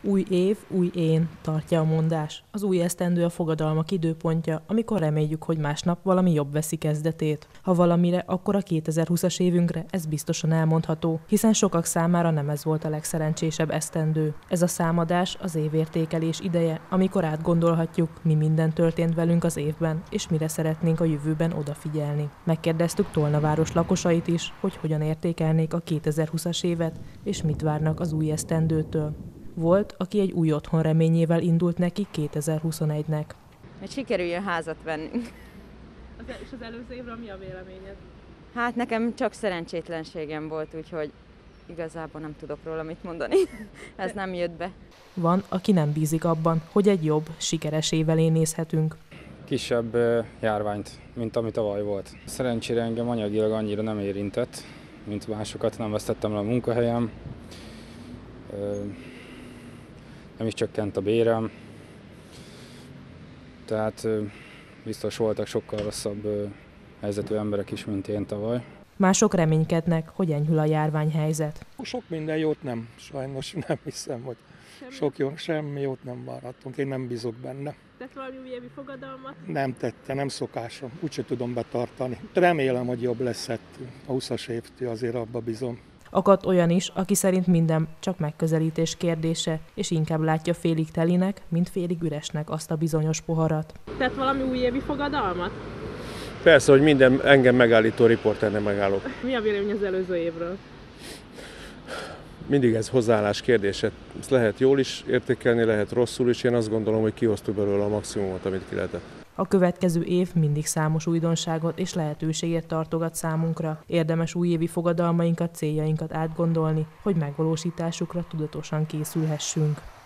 Új év, új én, tartja a mondás. Az új esztendő a fogadalmak időpontja, amikor reméljük, hogy másnap valami jobb veszi kezdetét. Ha valamire, akkor a 2020-as évünkre ez biztosan elmondható, hiszen sokak számára nem ez volt a legszerencsésebb esztendő. Ez a számadás az évértékelés ideje, amikor átgondolhatjuk, mi minden történt velünk az évben, és mire szeretnénk a jövőben odafigyelni. Megkérdeztük Tolnaváros lakosait is, hogy hogyan értékelnék a 2020-as évet, és mit várnak az új esztendőtől. Volt, aki egy új otthon reményével indult neki 2021-nek. Hogy sikerüljön házat vennünk. És az előző évről mi a véleményed? Hát nekem csak szerencsétlenségem volt, úgyhogy igazából nem tudok róla mit mondani. Ez nem jött be. Van, aki nem bízik abban, hogy egy jobb, sikeres évvel nézhetünk. Kisebb járványt, mint ami tavaly volt. Szerencsére engem anyagilag annyira nem érintett, mint másokat, nem vesztettem le a munkahelyem. Nem is csökkent a bérem, tehát biztos voltak sokkal rosszabb helyzetű emberek is, mint én tavaly. Mások reménykednek, hogy enyhül a járványhelyzet. Sok minden jót nem, sajnos nem hiszem, hogy semmi jót nem várhatunk, én nem bízok benne. Tett valami újévi fogadalmat? Nem tette, nem szokásom, úgyse tudom betartani. Remélem, hogy jobb lesz a 20-as évtől, azért abba bízom. Akadt olyan is, aki szerint minden csak megközelítés kérdése, és inkább látja félig telinek, mint félig üresnek azt a bizonyos poharat. Tett valami újévi fogadalmat? Persze, hogy minden engem megállító riporter nem megállok. Mi a vélemény az előző évről? Mindig ez hozzáállás kérdése. Ezt lehet jól is értékelni, lehet rosszul is. Én azt gondolom, hogy kihoztuk belőle a maximumot, amit ki lehetett. A következő év mindig számos újdonságot és lehetőséget tartogat számunkra. Érdemes újévi fogadalmainkat, céljainkat átgondolni, hogy megvalósításukra tudatosan készülhessünk.